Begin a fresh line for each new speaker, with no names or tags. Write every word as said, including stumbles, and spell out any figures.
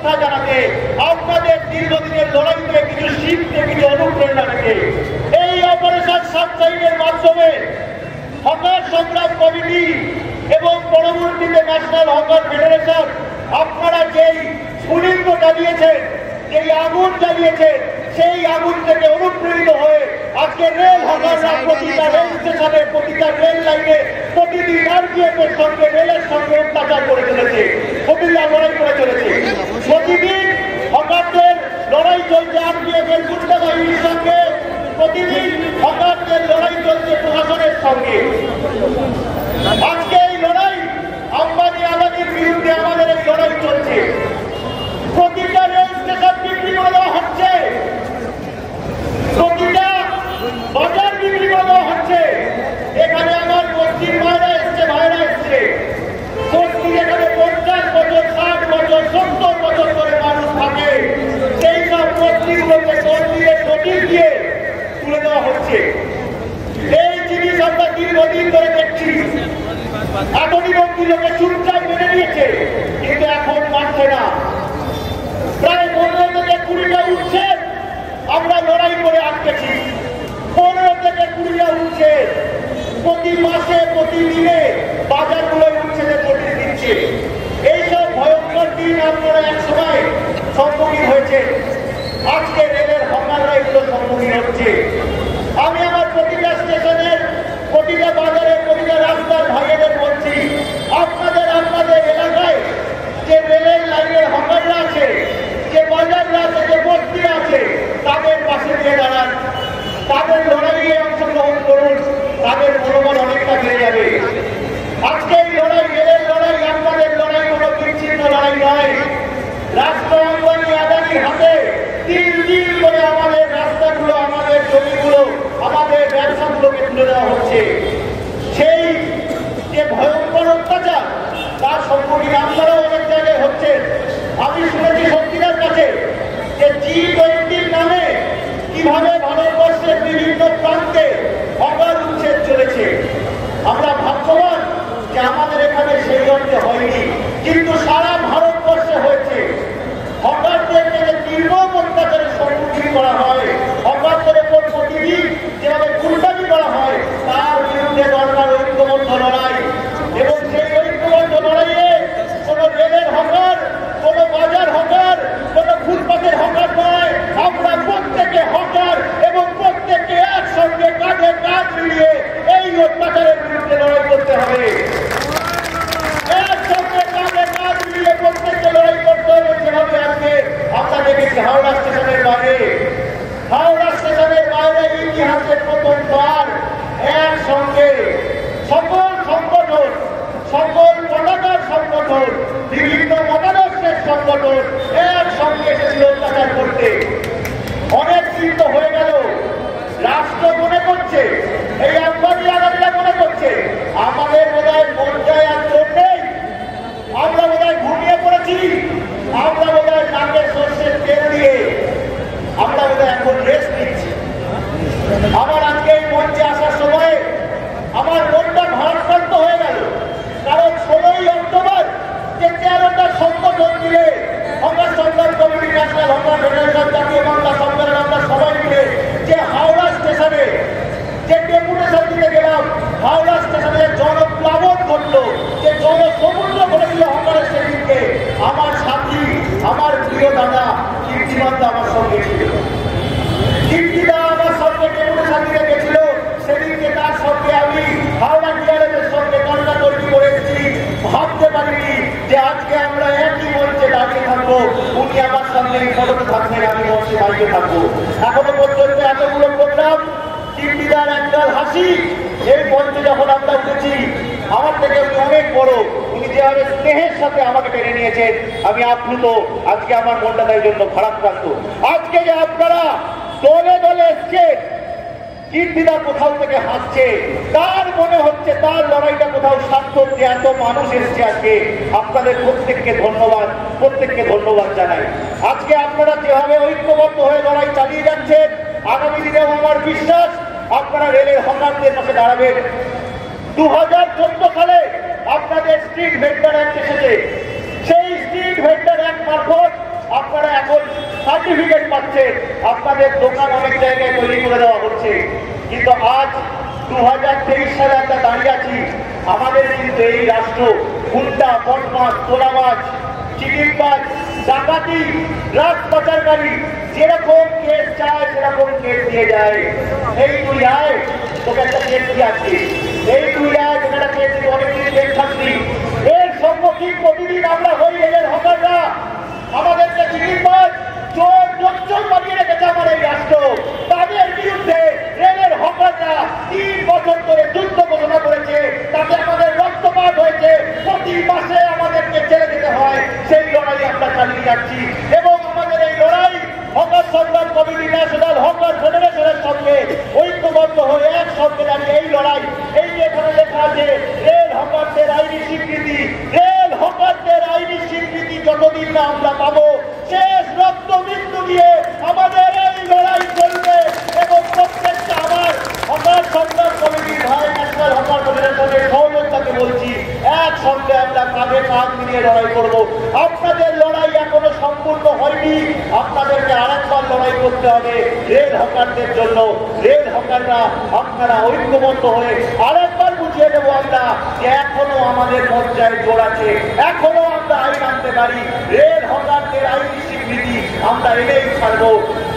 শুভেচ্ছা জানাতে, আপনাদের দীর্ঘদিনের লড়াই থেকে কিছু শিখতে, কিছু অনুপ্রেরণা রেখে এই অপারেশন সানশাইনের মাধ্যমে হকার সংগ্রাম কমিটি এবং পরবর্তীতে ন্যাশনাল হকার ফেডারেশন আপনারা যেই স্ফুলিঙ্গ জ্বালিয়েছেন, যেই আগুন জ্বালিয়েছেন, সেই আগুন থেকে অনুপ্রেরিত হয়ে আজকে রেল হকাররা প্রতিটা রেল স্টেশনে, প্রতিটা রেল লাইনে, প্রতিদিন আরপিএফ এর সঙ্গে রেলের সঙ্গে অত্যাচার করে চলেছে, প্রতিদিন লড়াই করে চলেছে। প্রতিদিন হকারদের লড়াই চলছে আরপিএফ এর গুন্ডা বাহিনীর সঙ্গে, প্রতিদিন হকারদের লড়াই চলছে প্রশাসনের সঙ্গে। আজকে এই লড়াই আম্বানি আদানির বিরুদ্ধে আমাদের এই লড়াই চলছে। প্রতিটা রেল স্টেশন বিক্রি করে দেওয়া হচ্ছে, প্রতিটা বাজার বিক্রি করে দেওয়া হচ্ছে। এখানে আমার মন্ত্রীর ভাইরা এসছে, ভাইরা এসছে মন্ত্রী এখানে পঞ্চাশ বছর, ষাট বছর, সত্তর বছর করে মানুষ থাকে, সেই সব মন্ত্রীগুলোকে মন্ত্রীর নোটিশ দিয়ে তুলে দেওয়া হচ্ছে। এই জিনিস আমরা দীর্ঘদিন ধরে দেখছি। এতদিন অব্দি লোকে চুপচাপ মেনে নিয়েছে, কিন্তু এখন মানছে না। প্রায় পনেরো থেকে কুড়িটা উঠছে, আমরা লড়াই করে আটকেছি। পনেরো থেকে কুড়িটা উঠছে, প্রতি মাসে প্রতিদিনে বাজারগুলো উঠছে, নোটিশ দিচ্ছে। এইসব ভয়ঙ্কর দিন আপনারা এক সময় সম্মুখীন হয়েছে, আজকে রেলের হকাররা এগুলো সম্মুখীন হচ্ছে। আমি আমার প্রতিটা স্টেশনের, প্রতিটা বাজারে, প্রতিটা রাস্তার ভাইয়েদের বলছি, আপনাদের আপনাদের এলাকায় যে রেলের লাইনের হকাররা আছে, যে বাজাররা আছে, যে বস্তি আছে, তাদের পাশে দিয়ে দাঁড়ান, তাদের লড়াইয়ে অংশগ্রহণ করুন, তাদের মনোবল অনেকটা বেড়ে যাবে। আজকে এই লড়াই, রেলের লড়াই, আপনাদের লড়াই কোনো বিচ্ছিন্ন লড়াই নয়। রাষ্ট্র আম্বানি আদানির হাতে তিল তিল করে আমাদের রাস্তাগুলো, আমাদের জমিগুলো, আমাদের ব্যবসাগুলোকে তুলে দেওয়া হচ্ছে। সেই যে ভয়ঙ্কর অত্যাচার, তার সম্মুখীন আপনারাও অনেক জায়গায় হচ্ছে। আমি শুনেছি শক্তিদার কাছে যে জি টোয়েন্টির নামে কিভাবে ভারতবর্ষের বিভিন্ন প্রান্তে হকার উচ্ছেদ চলেছে। আমরা ভাগ্যবান যে আমাদের এখানে সেই অর্থে হয়নি, কিন্তু সারা ভারতবর্ষে হয়েছে। হকারদেরকে যে নির্মম অত্যাচারের সম্মুখীন করা হয়, হকারদের উপর প্রতিদিন যেভাবে গুন্ডামি করা হয়, তার বিরুদ্ধে দরকার ঐক্যবদ্ধ লড়াই। এবং সেই ঐক্যবদ্ধ লড়াইয়ে কোন রেলের হকার, কোন বাজার হকার, কোন ফুটপাতের হকার নয়। আমরা প্রত্যেকে হকার এবং প্রত্যেককে একসঙ্গে কাঁধে কাঁধ মিলিয়ে এই অত্যাচারের বিরুদ্ধে লড়াই করতে হবে। একসঙ্গে কাঁধে কাঁধ মিলিয়ে প্রত্যেককে লড়াই করতে হবে। যেভাবে আজকে আমরা দেখেছি হাওড়া স্টেশনের বাইরে, হাওড়া স্টেশনের বাইরে ইতিহাসের প্রথমবার একসঙ্গে সকল সংগঠন, সকল পতাকার সংগঠন, বিভিন্ন মতাদর্শের সংগঠন একসঙ্গে এসেছিল অত্যাচার করতে। অনেক দিন তো হয়ে গেল, রাষ্ট্র মনে করছে, এই আম্বানি আদানিরা মনে করছে আমাদের বোধহয় মঞ্চায় আর জোর নেই, আমরা বোধহয় ঘুমিয়ে পড়েছি, আমরা বোধহয় নাকের সর্ষের তেল দিয়ে আমরা বোধহয় এখন রেস্ট নিচ্ছি। আমার আজকে এই মঞ্চে আসার সময় আমার মনটা ভারাক্রান্ত হয়ে গেল, কারণ ষোলোই অক্টোবর যে তেরোটা সংগঠন মিলে হকার সংগ্রাম কমিটি, ন্যাশনাল হকার ফেডারেশন, জাতীয় বাংলা সরকারের আমরা সবাই মিলে যে হাওড়া স্টেশনে যে ডেপুটেশন দিতে গেলাম, হাওড়া স্টেশনে জনপ্লাবন ঘটলো, যে জনসমুদ্র ঘটেছিল হকারের সেদিনকে, আমার সাথী, আমার প্রিয় দাদা কীর্তিমানদা আমার সঙ্গে ছিল। কীর্তিদা আমার সঙ্গে ডেপুটেশন দিতে গেছিল, সেদিনকে তার সঙ্গে আমি হাওড়া ডিআরএফের সঙ্গে তর্কাতর্কি করেছি। ভাবতে পারিনি যে আজকে আমরা একই মঞ্চে দাঁড়িয়ে থাকবো, উনি আমার সঙ্গে এই ফটোতে থাকবেন, আমি মঞ্চে দাঁড়িয়ে থাকবো। এখনো পর্যন্ত এতগুলো প্রোগ্রাম, কীর্তিদার একদল হাসি, এই মঞ্চে যখন আমরা উঠেছি, আমার থেকে উনি অনেক বড়, উনি যেভাবে স্নেহের সাথে আমাকে টেনে নিয়েছেন, আমি আপ্লুত। আজকে আমার মনটা তাই জন্য খারাপক্রান্ত। আজকে যে আপনারা দলে দলে এসছেন, কীর্তিদা কোথাও থেকে হাসছে, তার মনে হচ্ছে তার লড়াইটা কোথাও সার্থক, যে এত মানুষ এসছে আজকে। আপনাদের প্রত্যেককে ধন্যবাদ, প্রত্যেককে ধন্যবাদ জানাই। আজকে আপনারা যেভাবে ঐক্যবদ্ধ হয়ে লড়াই চালিয়ে যাচ্ছেন, আগামী দিনেও আমার বিশ্বাস আপনারা রেলের হকারদের পাশে দাঁড়াবেন। দু হাজার চোদ্দ সালে আপনাদের স্ট্রিট ভেন্ডার অ্যাক্ট এসেছে, সেই স্ট্রিট ভেন্ডার অ্যাক্ট মারফত সার্টিফিকেট পাচ্ছেন, আপনাদের দোকান অনেক জায়গায় তৈরি করে দেওয়া হচ্ছে। কিন্তু আজ দু হাজার তেইশ সালে আমরা দাঁড়িয়ে আছি, আমাদের কিন্তু এই রাষ্ট্র গুন্ডা, বদমাস, তোলাবাজ, চিটিংবাজ, ডাকাতি, ড্রাগস পাচারকারী যেরকম কেস চায় সেরকম কেস দিয়ে যায়। এই তুই আয়, তোকে একটা কেস দিয়ে আসছি, এই তুই আয়, তোকে একটা কেস দিয়ে অনেকদিন কেস থাকবি। এর সম্মুখীন প্রতিদিন আমরা হই রেলের হকাররা। আমাদেরকে চিটিংবাজ, চোর, লোকজন বানিয়ে রেখেছে আমার এই রাষ্ট্র। তাদের বিরুদ্ধে রেলের হকাররা তিন বছর ধরে যুদ্ধ ঘোষণা করেছে, তাতে আমাদের রক্তপাত হয়েছে, প্রতি মাসে আমাদেরকে ছেড়ে যেতে হয়। সেই লড়াই আমরা চালিয়ে যাচ্ছি এবং আমাদের এই লড়াই হকার সংগ্রাম কমিটি, ন্যাশনাল হকার ফেডারেশনের সঙ্গে ঐক্যবদ্ধ হয়ে একসঙ্গে দাঁড়িয়ে এই লড়াই। এই যে এখানে লেখা আছে রেল হকারদের আইনি স্বীকৃতি, রেল হকারদের আইনি স্বীকৃতি যতদিন না আমরা পাবো, শেষ রক্ত মৃত্যু দিয়ে আমাদের এই লড়াই চলবে। এবং প্রত্যেকটা আমার হকার সংগ্রাম কমিটির ভাই, ন্যাশনাল হকার ফেডারেশনের সহযোগিতাকে বলছি, একসঙ্গে আমরা কাঁধে কাঁধ মিলিয়ে লড়াই করব। আপনাদের লড়াই এখনো সম্পূর্ণ হয়নি, আপনাদেরকে আরেকবার লড়াই করতে হবে রেল হকারদের জন্য। রেল হকাররা আপনারা ঐক্যবদ্ধ হয়ে আরেকবার বুঝিয়ে দেবো আমরা যে এখনো আমাদের মর্যায় জোর আছে, এখনো আমরা আইন আনতে পারি। রেল হকারদের আইনি স্বীকৃতি আমরা এনেই ছাড়বো।